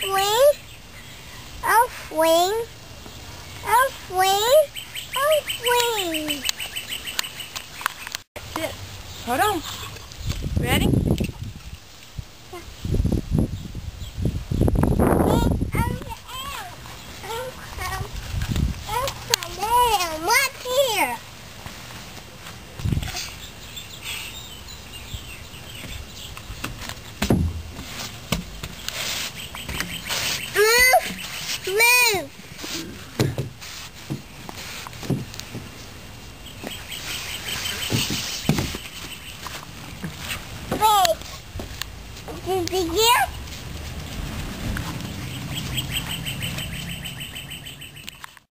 swing, I'll swing, I'll swing, I'll swing. Sit. Hold on. Ready? What's here? Move! Wait. Did you hear?